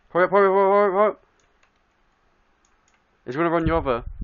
Hurry up, hurry up, hurry up, hurry up. He's gonna run you over.